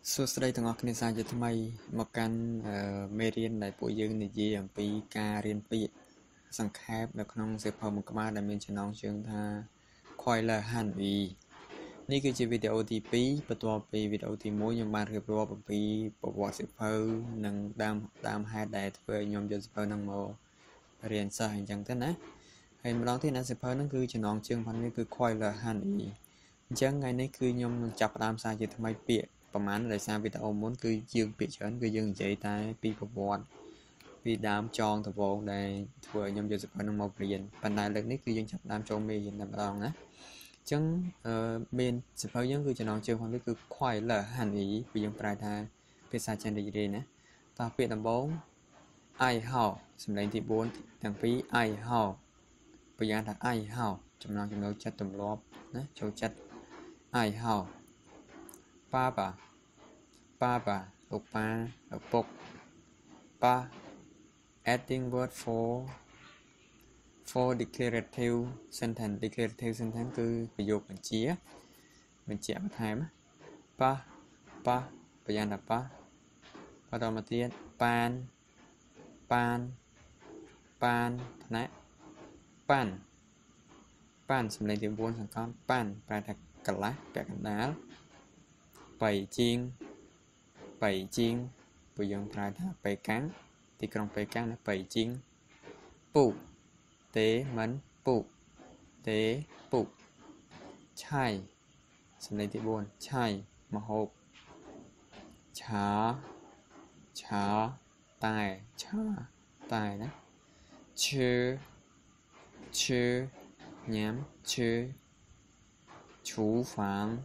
សួស្តីទាំងអស់គ្នាសាជាថ្មីមកកាន់មេរៀនដែលពួកយើងនិយាយអំពីការរៀនពាក្យសង្ខេបនៅក្នុងសៀវភៅមួយក្បាលដែលមានចំណងជើងថា Coiler Hanvi នេះគឺជាវីដេអូទី2បន្ទាប់ពីវីដេអូទី1ខ្ញុំបានរៀបរាប់អំពីប្រវត្តិសៀវភៅនិងដើមហេតុដែលធ្វើឲ្យខ្ញុំយកសៀវភៅហ្នឹងមករៀនសិស្សអញ្ចឹងទៅណាហើយម្ដងទៀតណាសៀវភៅហ្នឹងគឺចំណងជើងផងនេះគឺ Coiler Hanvi អញ្ចឹងថ្ងៃនេះគឺខ្ញុំនឹងចាប់ផ្ដើមសារជាថ្មីពាក្យប្រហែលដោយសារវីដេអូមុនគឺយើងពាក្យច្រើនគឺយើងនិយាយតែពីប្រវត្តិពីដើមចងដំបូងដែលធ្វើឲ្យខ្ញុំយកសៀវភៅនឹងមករៀនប៉ុន្តែលើកនេះគឺយើងចាប់ផ្ដើមចូលមេរៀនតែម្ដងណាអញ្ចឹងមានសៀវភៅយើងគឺចំណងជើងផងនេះគឺ Coiler Hanvi ពីយើងប្រែថាភាសាចិនរីករាយណាតោះពាក្យដំបូង I how សំឡេងទី4ទាំងពីរ I how ប្រយ៉ាងថា I how ចំណងចំណូលចិត្តទម្លាប់ណាចូលចិត្ត I how Papa Papa លោកប៉ាឪពុក Pa adding word for declarative sentence declarative sentence គឺប្រយោគបញ្ជាក់បន្ថែម Pa ប្រយ៉ាងថា Pa បន្តមកទៀត Pan ថ្នាក់ Pan សំឡេងទី4សង្កត់ Pan ប្រែថាកន្លះពាក់កណ្ដាលបៃជីងពួកយើងប្រើថាបេកាំងទីក្រុងបេកាំងណាបៃជីងពូទេមិនពូទេពូឆៃសំឡេងទី4ឆៃមហូបឆាតែណាឈើញ៉ាំឈើ厨房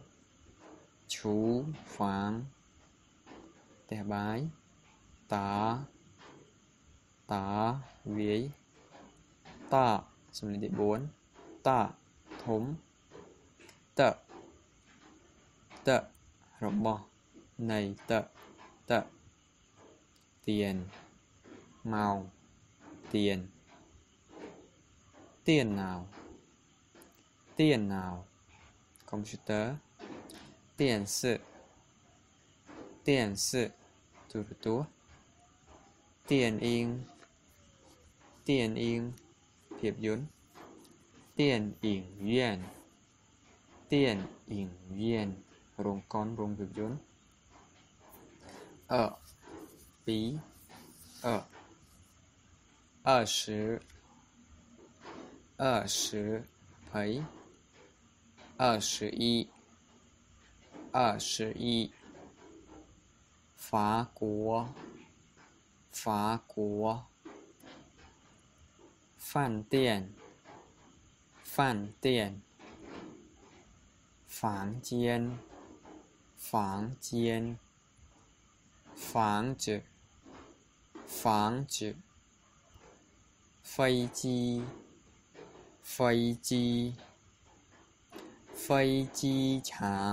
ផ្ទះបាយតាវាយតាសំឡេងទី4តាធំតរបស់នៃតទៀនម៉ោងទៀនណៅកុំព្យូទ័រ电视ទូរទស្សន៍电影ភាពយន្ត电影院រោងកុនរោងភាពយន្ត20 21法国饭店房间房子飞机场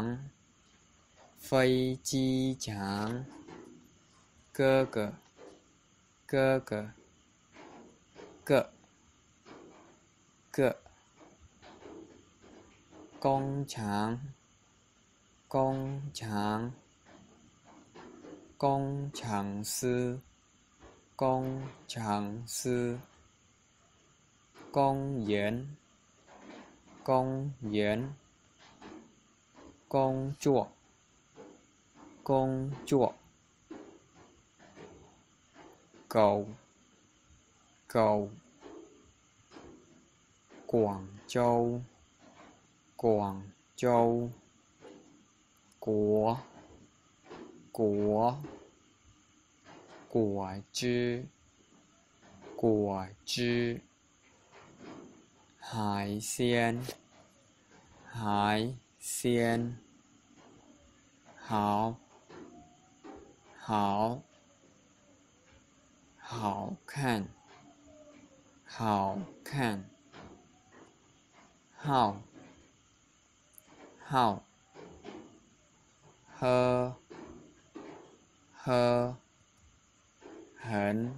哥哥工厂师公园工作狗广州国果汁海鲜好看号喝很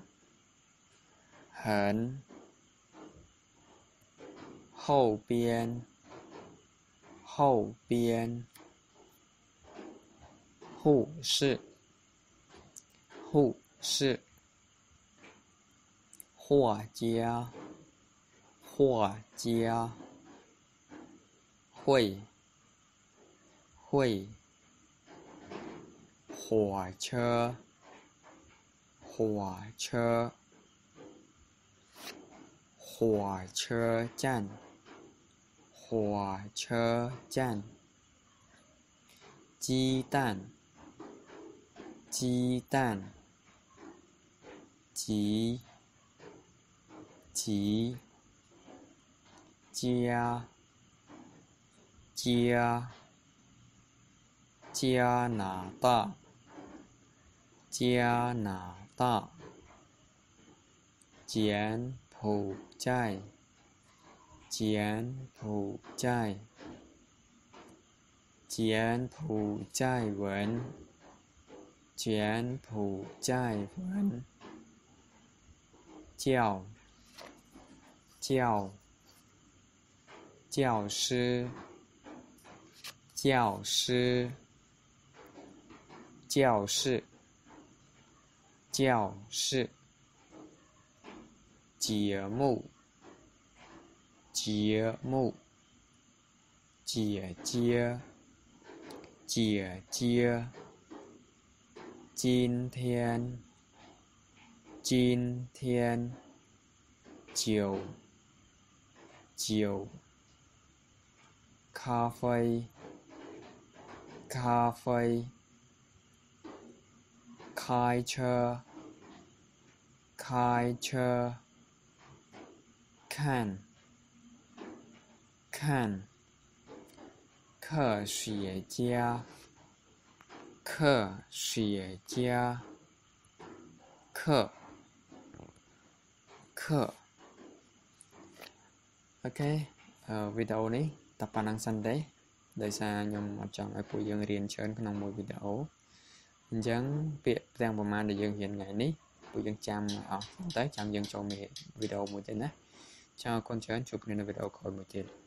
后边护士护士画家画家会会火车火车火车站火车站鸡蛋鸡蛋急急加加加拿大加拿大柬埔寨柬埔寨柬埔寨文柬埔寨文教教教师教师教室教室节目节目姐姐姐姐今天今天酒酒咖啡咖啡开车开车看看科学家科学家课课 ok video này tập bản năng xanh đấy đời xa nhằm một trong ai phụ dương riêng trên trong một video dẫn việc đangประมาณ để dương hiện ngày ní phụ dương chăm tới chăm dương cho mẹ video một tên á cho con chén chụp nên video còn một tên